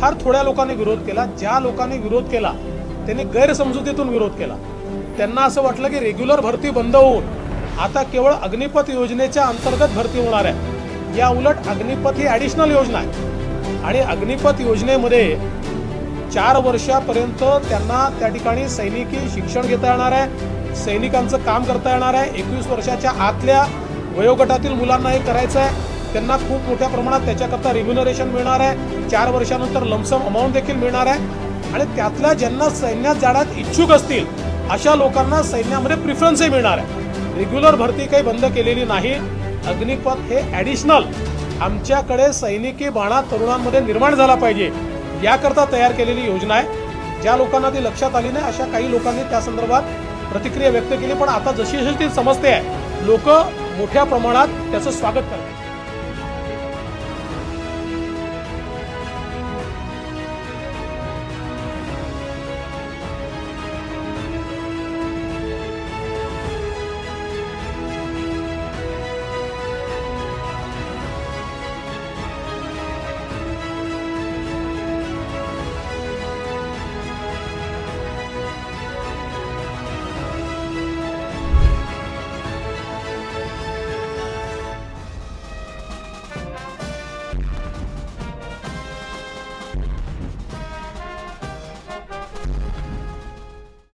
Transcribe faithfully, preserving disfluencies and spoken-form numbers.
फार थोड्या लोकांनी विरोध केला। ज्या लोकांनी विरोध केला त्यांनी गैरसमजुतीतून विरोध केला। त्यांना असं वाटलं की रेग्युलर भरती बंद होऊन आता केवळ अग्निपथ योजनेच्या अंतर्गत भरती होणार आहे। या उलट अग्निपथ ही ॲडिशनल योजना आहे आणि अग्निपथ योजनेमध्ये चार वर्षापर्यंत त्यांना त्या ठिकाणी सैनिकी शिक्षण घेता येणार आहे, सैनिकांचं काम करता येणार आहे। एकवीस वर्षाच्या आतल्या वयोगटातील मुलांना हे करायचं आहे। त्यांना खूप मोठ्या प्रमाणात त्याच्याकरता रिम्युनरेशन मिळणार आहे। चार वर्षानंतर लमसम अमाऊंट देखील मिळणार आहे आणि त्यातल्या ज्यांना सैन्यात जाण्यात इच्छुक असतील अशा लोकांना सैन्यामध्ये प्रिफरन्सही मिळणार आहे। रेग्युलर भरती काही बंद केलेली नाही। अग्निपथ हे ॲडिशनल आमच्याकडे सैनिकी बाणा तरुणांमध्ये निर्माण झाला पाहिजे याकरता तयार केलेली योजना आहे। ज्या लोकांना ती लक्षात आली नाही अशा काही लोकांनी त्या संदर्भात प्रतिक्रिया व्यक्त केली, पण आता जशी जशी ती समजते आहे लोक मोठ्या प्रमाणात त्याचं स्वागत करतात।